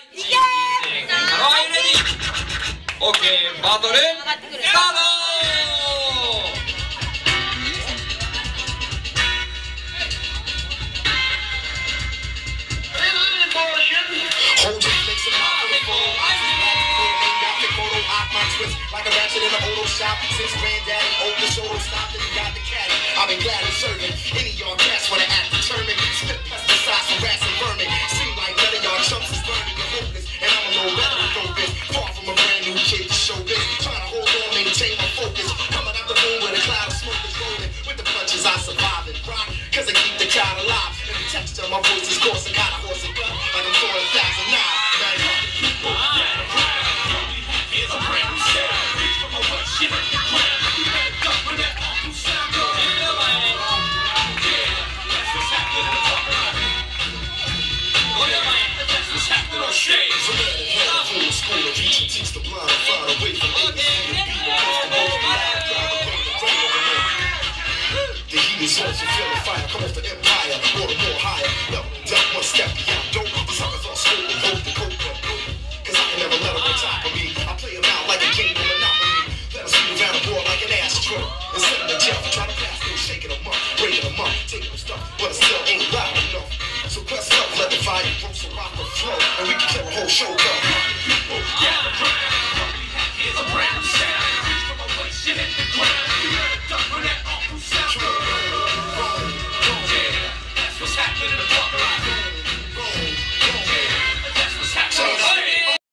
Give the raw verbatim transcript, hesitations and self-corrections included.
いけー。はい、レディー。オッケー、バトルスタート。 Like a ratchet in an auto shop, since granddaddy opened the shoulder stopped and he got the caddy. I've been glad and serving. Any of y'all cats wanna act determined. Spit pesticides and rats and vermin. Seem like none of y'all chumps is burning and hopeless. And I'm a little better than throw this. Far from a brand new kid to show this. Trying to hold on, maintain my focus. Coming out the room where the cloud of smoke is rolling. With the punches I survive and rock, cause I keep the crowd alive. And the texture of my voice is coarse and kinda hoarse and rough. Like I'm throwing a thousand knives. Here's a brand new set. Reach for my butt, shit in the ground. You better duck when that awful sound goes. Yeah, that's what's happening on top of my head. Oh yeah, man, that's what's happening on shades. From there to hell, full of school, I teach and teach the blind and far away from me. The heat is on, so feel the fire. Come off the empire, water more higher. Level down one step beyond dope. The suckers all slow and hope the coke but dope. Cause I can never let them on top of me. I play them out like a game of Monopoly. Let us move around the board like an ashtray. Instead of the Jeff, try to pass, no shaking them.